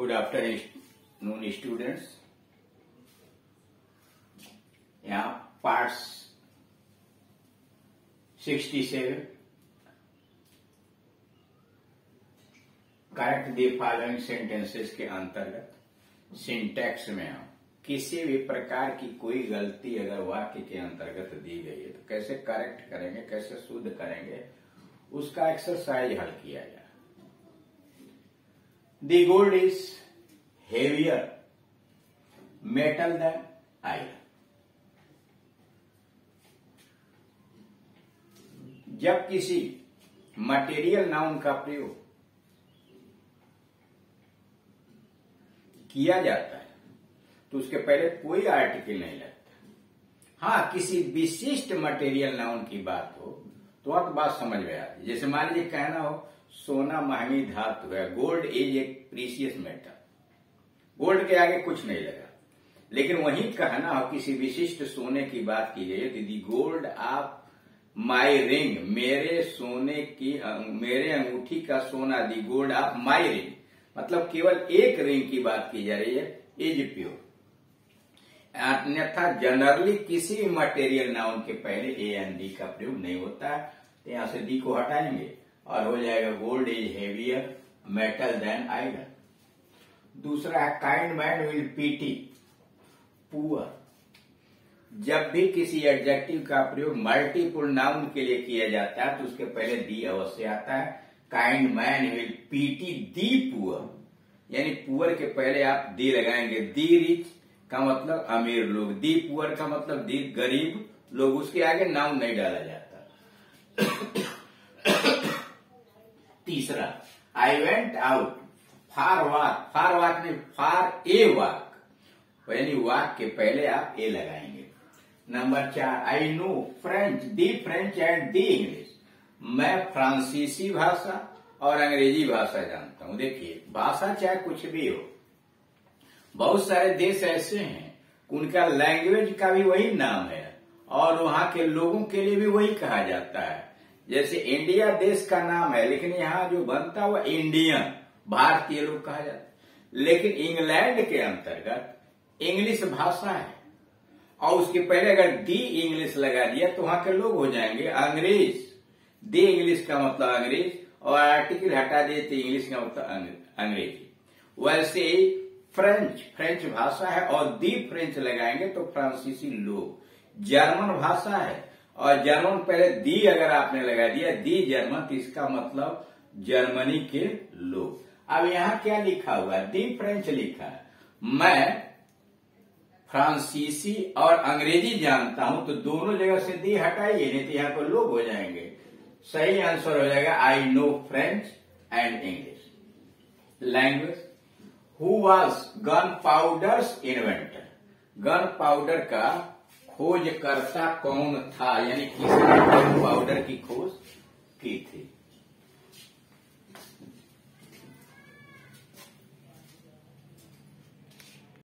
Good afternoon students. यहाँ parts 67 correct the following sentences के अंतर्गत सिंटैक्स में हम किसी भी प्रकार की कोई गलती अगर वाक्य के अंतर्गत दी गई है तो कैसे करेक्ट करेंगे, कैसे शुद्ध करेंगे, उसका एक्सरसाइज हल किया जाए। The gold is heavier metal than iron. जब किसी मटेरियल नाउन का प्रयोग किया जाता है तो उसके पहले कोई आर्टिकल नहीं लगता। हाँ, किसी विशिष्ट मटेरियल नाउन की बात हो तो आप बात समझ में आती। जैसे मान लीजिए कहना हो सोना महंगी धातु है, gold is a precious metal, gold के आगे कुछ नहीं लगा। लेकिन वही कहना हो किसी विशिष्ट सोने की बात की गई, दीदी गोल्ड ऑफ माई रिंग, मेरे सोने की मेरे अंगूठी का सोना, the gold of my ring, मतलब केवल एक रिंग की बात की जा रही है, इज प्योर। अन्यथा जनरली किसी भी मटेरियल नाउन के पहले ए एंड डी का प्रयोग नहीं होता है। तो यहां से डी को हटाएंगे और हो जाएगा gold is heavier metal than iron. दूसरा है kind man will pity poor. जब भी किसी एडजेक्टिव का प्रयोग मल्टीपल नाउन के लिए किया जाता है तो उसके पहले दी अवश्य आता है। Kind man will pity the poor, यानी पुअर के पहले आप दी लगाएंगे। दी रिच का मतलब अमीर लोग, दी पुअर का मतलब दी गरीब लोग, उसके आगे नाउन नहीं डाला जाता। तीसरा I went out for walk, for walk नहीं फॉर ए वॉक, यानी वॉक के पहले आप ए लगाएंगे। Number 4 I know French, the French and the English, मैं फ्रांसीसी भाषा और अंग्रेजी भाषा जानता हूं। देखिए भाषा चाहे कुछ भी हो, बहुत सारे देश ऐसे हैं उनका लैंग्वेज का भी वही नाम है और वहां के लोगों के लिए भी वही कहा जाता है। जैसे इंडिया देश का नाम है लेकिन यहाँ जो बनता हुआ इंडियन भारतीय लोग कहा जाता है। लेकिन इंग्लैंड के अंतर्गत इंग्लिश भाषा है और उसके पहले अगर दी इंग्लिश लगा दिया तो वहां के लोग हो जाएंगे अंग्रेज। दी इंग्लिश का मतलब अंग्रेज और आर्टिकल हटा दिए तो इंग्लिश का मतलब अंग्रेजी। वैसे फ्रेंच, फ्रेंच भाषा है और दी फ्रेंच लगाएंगे तो फ्रांसीसी लोग। जर्मन भाषा है और जर्मन पहले दी अगर आपने लगा दिया दी जर्मन तो इसका मतलब जर्मनी के लोग। अब यहाँ क्या लिखा हुआ है, दी फ्रेंच लिखा है। मैं फ्रांसीसी और अंग्रेजी जानता हूं तो दोनों जगह से दी हटाइए, नहीं तो यहाँ पर लोग हो जाएंगे। सही आंसर हो जाएगा I know French and English. Language who was gun powders inventor, gun powder का खोजकर्ता कौन था, यानी किसने गन पाउडर की खोज